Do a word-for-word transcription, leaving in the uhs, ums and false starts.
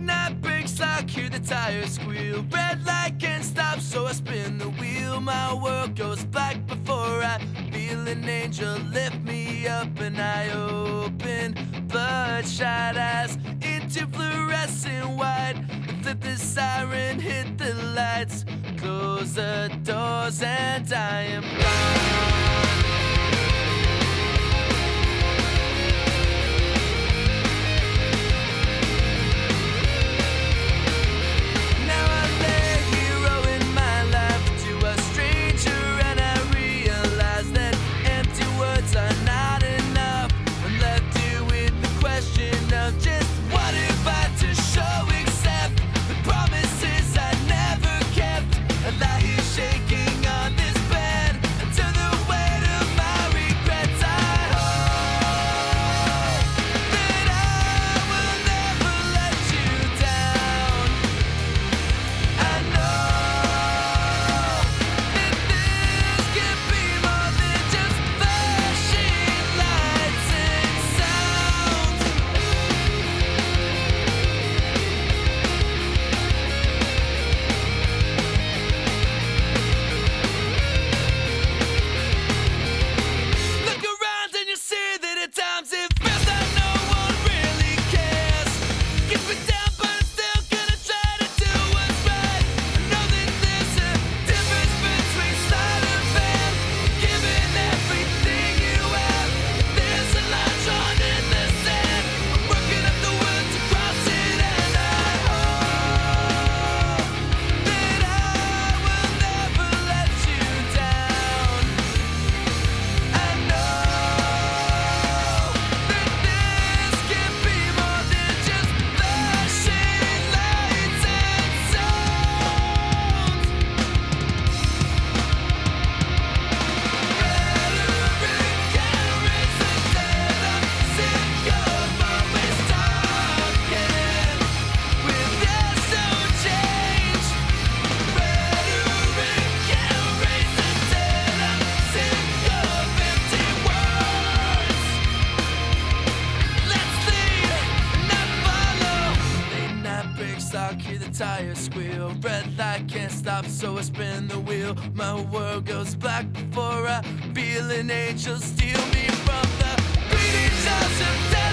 night breaks, I hear the tires squeal. Red light can't stop, so I spin the wheel. My world goes black before I feel an angel lift me up, and I open bloodshot eyes into fluorescent white. Flip the siren, hit the lights, close the doors, and I am gone. I hear the tires squeal. Red light can't stop, so I spin the wheel. My world goes black before I feel an angel steal me from the bleeding jaws of death.